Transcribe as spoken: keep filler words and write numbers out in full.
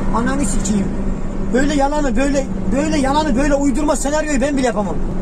Ananı sikeyim. Böyle yalanı böyle böyle yalanı böyle uydurma senaryoyu ben bile yapamam.